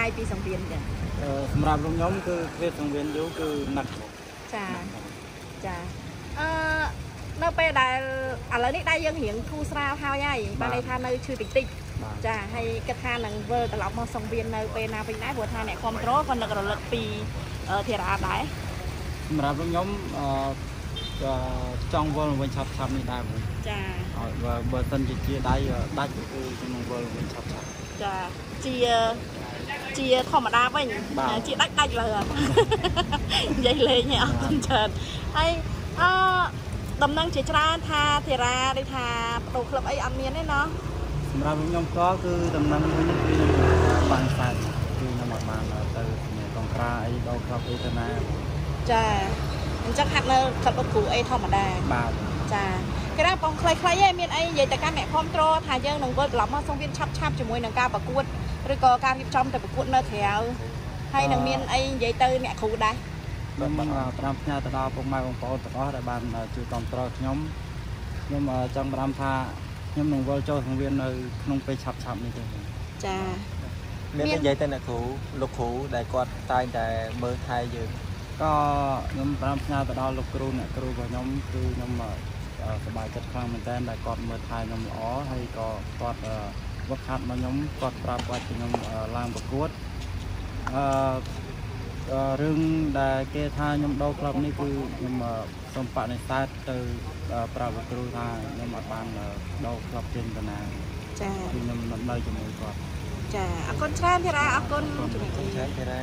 ai pi sòng viên kìa សម្រាប់លោកខ្ញុំគឺគ្រាសង្វៀនយូរគឺណាស់ចាចានៅពេលដែលឥឡូវនេះដៃយើងរៀងធូរស្រាលហើយបានន័យថានៅឈឺតិចតិចចាហើយគិតថានឹងវិលត្រឡប់មកសង្វៀននៅពេលណាវិញដែរព្រោះថាអ្នកគ្រប់គ្រងក៏នឹករលឹកពីធារាដែរសម្រាប់លោកខ្ញុំចង់វិលវិញឆាប់នេះដែរបងចាបើសិនជាដៃដាច់គឺខ្ញុំវិលវិញឆាប់ចាជាធម្មតាវិញជាដាច់លើនិយាយលេងឲ្យអត់ច្រើនហើយដំណឹងជាច្រើនថាធារាដូចថាបដូរក្លឹបអីអត់មានទេណោះសម្រាប់ខ្ញុំក៏គឺដំណឹងមួយនេះគឺបានខ្សែគឺខ្ញុំអត់បានទៅកងក្រាអីដល់ក្លឹបអីទៅណាចាអញ្ចឹងហាត់នៅក្លឹបគ្រូអីធម្មតាបាទចាគេថាបងខ្លីៗឯងមានអីនិយាយទៅកាន់អ្នកគ្រប់គ្រងថាយើងនឹងវិលត្រឡប់មកសង្វៀនឆាប់ជាមួយនឹងការប្រកួតឬក៏ការរៀបចំទៅប្រកួតនៅក្រៅហើយនឹងមានអីនិយាយទៅអ្នកគ្រូដែរខ្ញុំប្រាំផ្ញើទៅដល់ពុកម៉ែបងប្អូនទាំងអស់ដែលបានជួយគ្រប់គ្រងខ្ញុំចង់បារម្ភថាខ្ញុំនឹងវិលចូលសង្វៀននៅក្នុងពេលឆាប់នេះទេចាមាននិយាយទៅអ្នកគ្រូលោកគ្រូដែលគាត់តែងតែមើលថែយើងក៏ខ្ញុំប្រាំផ្ញើទៅដល់លោកគ្រូអ្នកគ្រូរបស់ខ្ញុំគឺខ្ញុំសប្បាយចិត្តខ្លាំងមែនទែនដែលគាត់មើលថែខ្ញុំល្អហើយក៏គាត់វឹកហាត់មកខ្ញុំគាត់ប្រាប់គាត់ខ្ញុំឡើងប្រកួតរឿងដែលគេថាខ្ញុំដូរក្លឹបនេះគឺខ្ញុំសូមបដិសេធទៅប្រាប់លោកគ្រូថាខ្ញុំអត់បានដូរក្លឹបចេញទៅណាចាខ្ញុំនៅជាមួយគាត់ចាអរគុណច្រើនធារាអរគុណច្រើនធារា